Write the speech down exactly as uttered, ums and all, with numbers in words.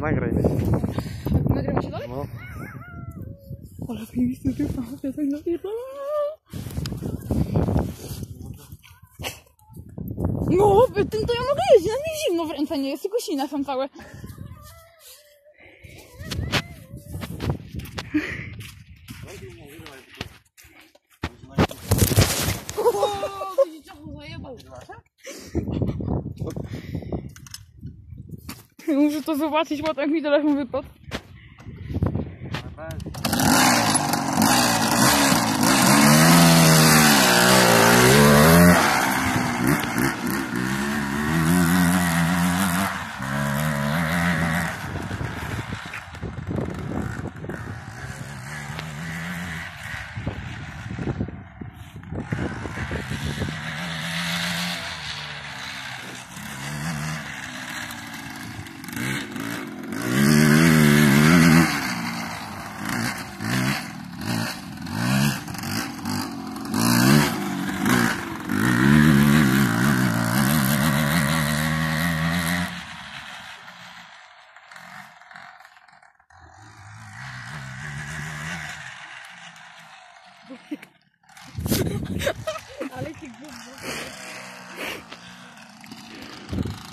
nagraj mnie. Nagramy się dalej? No. Ale miejsce ty ja tak napierdolę. No, tym to ja mogę jeździć, na mnie zimno w ręce nie jest, tylko sina są całe. O, widzicie, co zajebał. Muszę to zobaczyć, bo tak mi telefon wypadł. Ale ci gówno.